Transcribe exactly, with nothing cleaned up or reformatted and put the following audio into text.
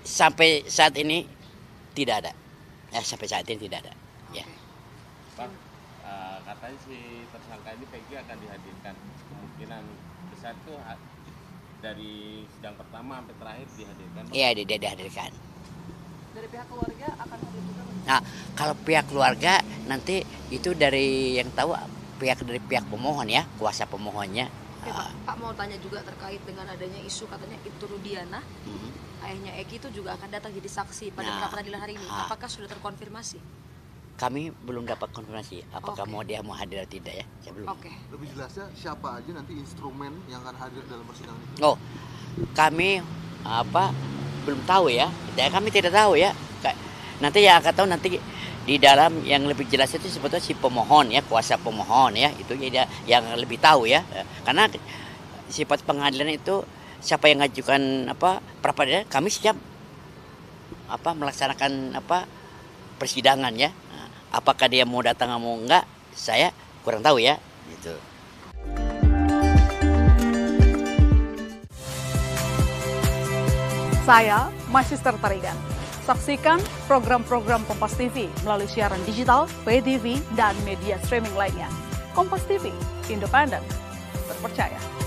sampai saat ini tidak ada. Ya, sampai saat ini tidak ada. Ya. Bang, uh, katanya si tersangka ini Peggy akan dihadirkan. Kemungkinan besar itu dari sidang pertama sampai terakhir dihadirkan. Iya, dia dihadirkan. Dari pihak keluarga akan hadir juga. Nah, kalau pihak keluarga nanti itu dari yang tahu pihak dari pihak pemohon ya, kuasa pemohonnya. Oke, Pak. Pak mau tanya juga terkait dengan adanya isu katanya Ibtu Rudiana, Hmm. ayahnya Eki itu juga akan datang jadi saksi pada Nah, pra peradilan hari ini. ah. Apakah sudah terkonfirmasi? Kami belum dapat konfirmasi apakah Oke. mau dia mau hadir atau tidak ya. Saya belum. Oke. Lebih jelasnya siapa aja nanti instrumen yang akan hadir dalam persidangan itu? Oh, kami apa belum tahu ya. Ya kami tidak tahu ya. Ka- Nanti yang akan tahu nanti di dalam yang lebih jelas itu sebetulnya si pemohon ya, kuasa pemohon ya, itu ya dia yang lebih tahu ya. Karena sifat pengadilan itu siapa yang ngajukan apa pra peradilan, kami siap apa melaksanakan apa persidangan ya. Apakah dia mau datang atau enggak, saya kurang tahu ya gitu. Saya Magister Tarigan. Saksikan program-program Kompas T V melalui siaran digital, pay T V, dan media streaming lainnya. Kompas T V, independen, terpercaya.